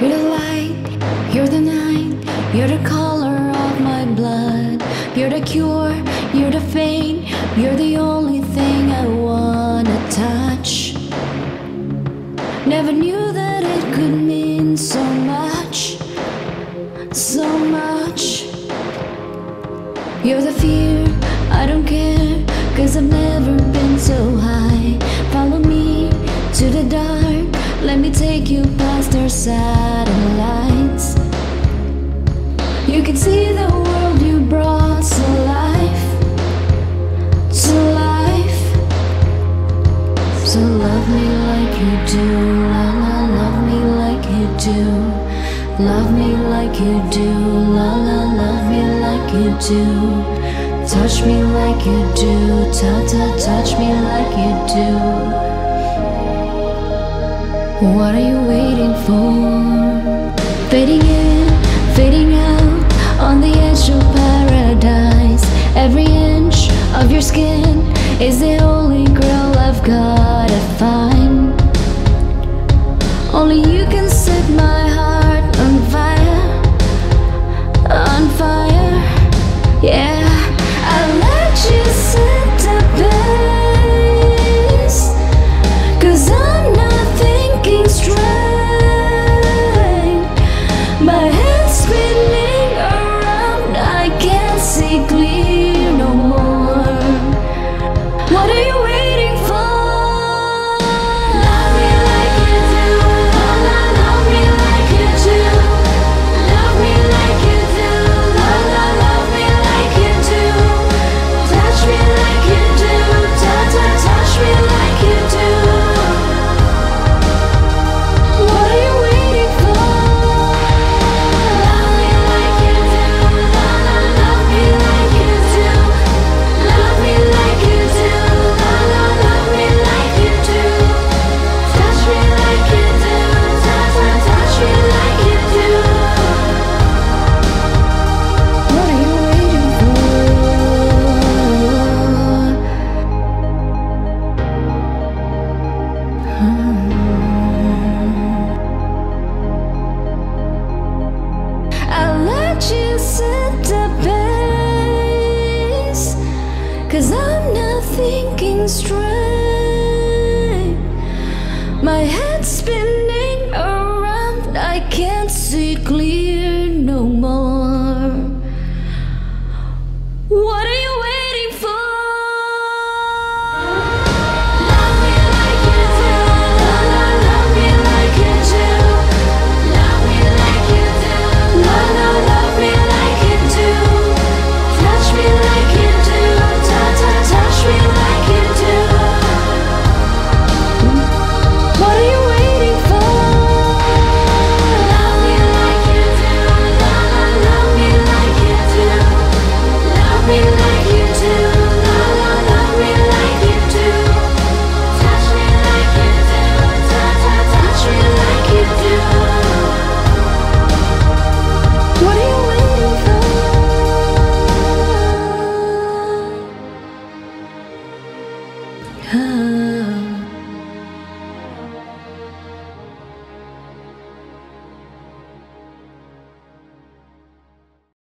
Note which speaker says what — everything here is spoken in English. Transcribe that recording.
Speaker 1: You're the light, you're the night, you're the color of my blood. You're the cure, you're the pain, you're the only thing I wanna touch. Never knew that it could mean so much, so much. You're the fear, I don't care, 'cause I've never been so high. Follow me to the dark, let me take you past our satellites. You can see the world you brought to life, to life. So love me like you do, la la, love me like you do. Love me like you do, la la, love me like you do. Touch me like you do, ta ta, touch me like you do. What are you waiting for? Fading in, fading out, on the edge of paradise. Every inch of your skin is the only